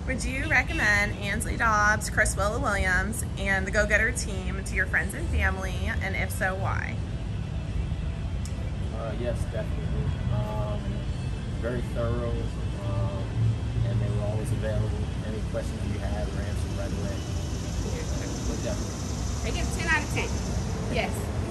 Would you recommend Ansley Dobbs, Chris Williams, and the Go-Getter team to your friends and family, and if so, why? Yes, definitely. Very thorough, and they were always available. Any questions you had were answered right away. But definitely. They give 10 out of 10. Yes.